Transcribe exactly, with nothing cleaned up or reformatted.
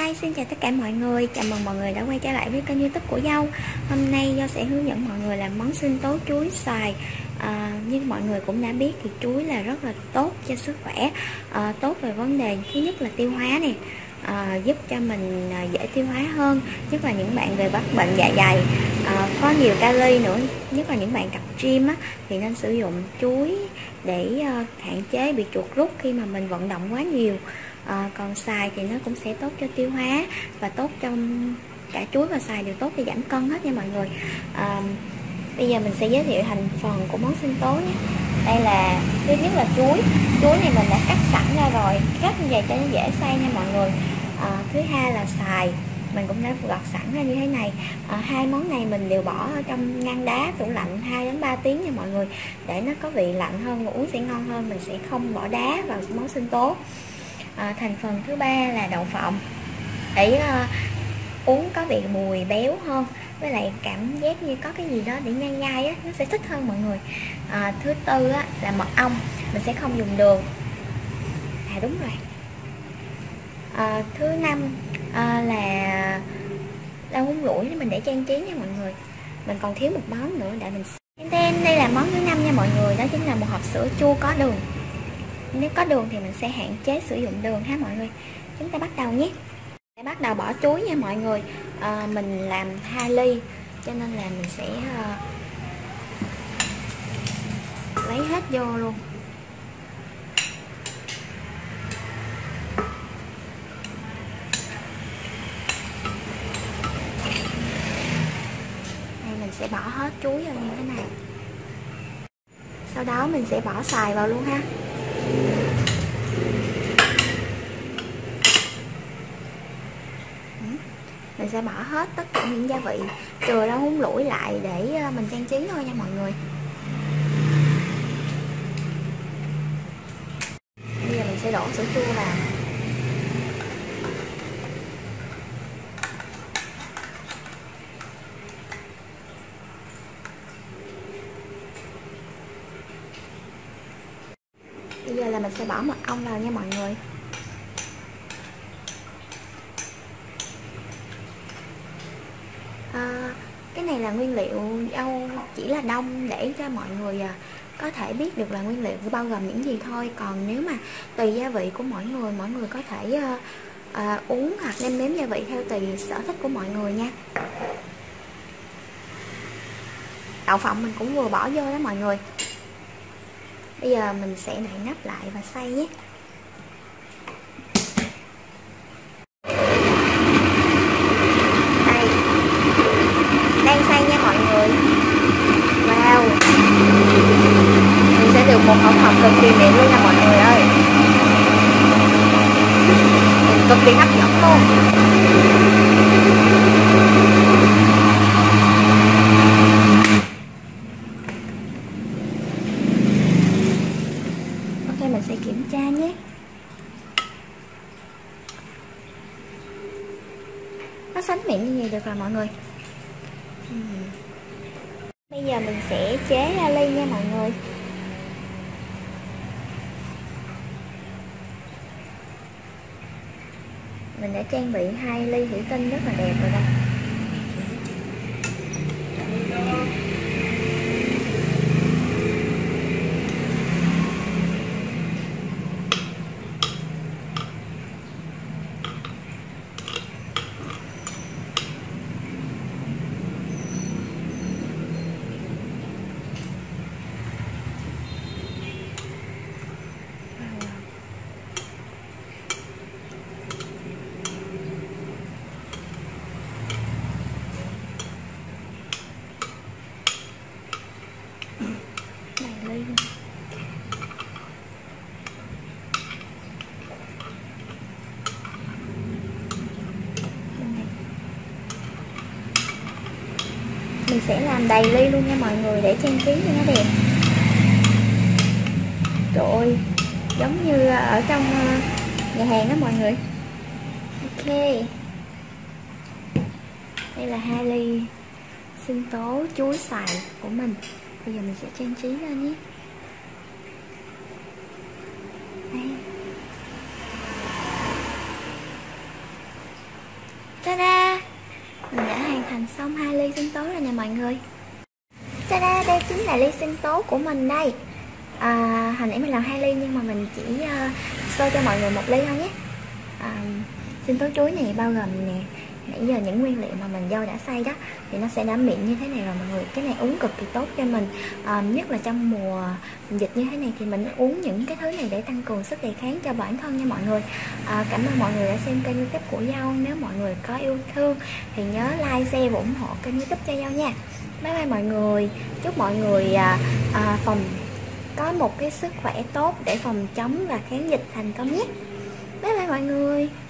Hi, xin chào tất cả mọi người. Chào mừng mọi người đã quay trở lại với kênh YouTube của Dâu. Hôm nay Dâu sẽ hướng dẫn mọi người làm món sinh tố chuối xoài. à, Như mọi người cũng đã biết thì chuối là rất là tốt cho sức khỏe, à, tốt về vấn đề thứ nhất là tiêu hóa nè, à, giúp cho mình dễ tiêu hóa hơn, nhất là những bạn về mắc bệnh dạ dày, à, có nhiều kali nữa, nhất là những bạn tập gym á, thì nên sử dụng chuối để uh, hạn chế bị chuột rút khi mà mình vận động quá nhiều. À, còn xoài thì nó cũng sẽ tốt cho tiêu hóa và tốt trong cả chuối và xoài đều tốt để giảm cân hết nha mọi người. À, bây giờ mình sẽ giới thiệu thành phần của món sinh tố nhé. Đây là thứ nhất là chuối. Chuối này mình đã cắt sẵn ra rồi, cắt như vậy cho nó dễ xay nha mọi người. À, thứ hai là xoài, mình cũng đã gọt sẵn ra như thế này. À, hai món này mình đều bỏ ở trong ngăn đá tủ lạnh hai đến ba tiếng nha mọi người, để nó có vị lạnh hơn và uống sẽ ngon hơn. Mình sẽ không bỏ đá vào món sinh tố. À, thành phần thứ ba là đậu phộng, để uh, uống có vị mùi béo hơn, với lại cảm giác như có cái gì đó để nhai nhai á, nó sẽ thích hơn mọi người. À, thứ tư á, là mật ong, mình sẽ không dùng đường. À đúng rồi. À, thứ năm à, là rau húng lủi, mình để trang trí nha mọi người. Mình còn thiếu một món nữa để mình tên. Đây là món thứ năm nha mọi người, đó chính là một hộp sữa chua có đường. Nếu có đường thì mình sẽ hạn chế sử dụng đường ha mọi người. Chúng ta bắt đầu nhé. Để bắt đầu bỏ chuối nha mọi người. À, mình làm hai ly cho nên là mình sẽ uh, lấy hết vô luôn. Đây, mình sẽ bỏ hết chuối vào như thế này. Sau đó mình sẽ bỏ xoài vào luôn ha. Mình sẽ bỏ hết tất cả những gia vị, trừ rau húng lủi lại để mình trang trí thôi nha mọi người. Bây giờ mình sẽ đổ sữa chua vào. Bây giờ là mình sẽ bỏ mật ong vào nha mọi người. À, cái này là nguyên liệu Dâu chỉ là đông để cho mọi người à, có thể biết được là nguyên liệu bao gồm những gì thôi. Còn nếu mà tùy gia vị của mỗi người, mỗi người có thể à, à, uống hoặc nêm nếm gia vị theo tùy sở thích của mọi người nha. Đậu phộng mình cũng vừa bỏ vô đó mọi người. Bây giờ mình sẽ đậy nắp lại và xay nhé. Đây, đang xay nha mọi người. Wow, mình sẽ được một hỗn hợp cực kỳ mịn luôn nha mọi người ơi, cực kỳ hấp dẫn luôn. Ok, mình sẽ kiểm tra nhé. Nó sánh miệng như vậy được rồi mọi người. uhm. Bây giờ mình sẽ chế ra ly nha mọi người. Mình đã trang bị hai ly thủy tinh rất là đẹp rồi đây. Mình sẽ làm đầy ly luôn nha mọi người, để trang trí cho nó đẹp. Trời ơi, giống như ở trong nhà hàng đó mọi người. Ok, đây là hai ly sinh tố chuối xoài của mình. Bây giờ mình sẽ trang trí lên nhé. Đây. làm xong hai ly sinh tố rồi nè mọi người. Ta-da, đây chính là ly sinh tố của mình đây. à, Hồi nãy mình làm hai ly nhưng mà mình chỉ uh, sơ cho mọi người một ly thôi nhé. à, Sinh tố chuối này bao gồm nè, nãy giờ những nguyên liệu mà mình dâu đã xay đó, thì nó sẽ đã mịn như thế này rồi mọi người. Cái này uống cực kỳ tốt cho mình, à, nhất là trong mùa dịch như thế này thì mình uống những cái thứ này để tăng cường sức đề kháng cho bản thân nha mọi người. à, Cảm ơn mọi người đã xem kênh YouTube của Dâu. Nếu mọi người có yêu thương thì nhớ like, share và ủng hộ kênh YouTube cho Dâu nha. Bye bye mọi người. Chúc mọi người à, à, phòng có một cái sức khỏe tốt để phòng chống và kháng dịch thành công nhé. Bye bye mọi người.